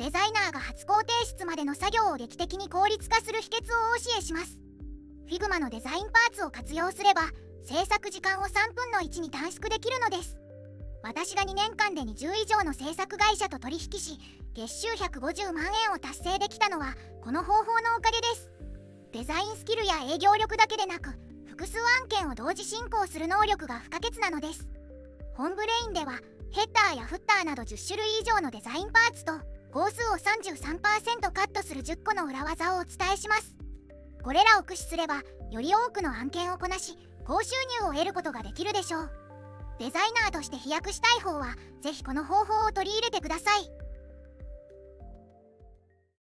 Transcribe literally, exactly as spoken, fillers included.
デザイナーが初工程室までの作業を劇的に効率化する秘訣をお教えします。Figma のデザインパーツを活用すれば制作時間をさんぶんのいちに短縮できるのです。私がにねんかんでにじゅう以上の制作会社と取引し、月収ひゃくごじゅうまんえんを達成できたのはこの方法のおかげです。デザインスキルや営業力だけでなく、複数案件を同時進行する能力が不可欠なのです。本ブレインではヘッダーやフッターなどじゅっしゅるい以上のデザインパーツと号数を さんじゅうさんパーセント カットするじゅっこの裏技をお伝えします。これらを駆使すればより多くの案件をこなし、高収入を得ることができるでしょう。デザイナーとして飛躍したい方はぜひこの方法を取り入れてください。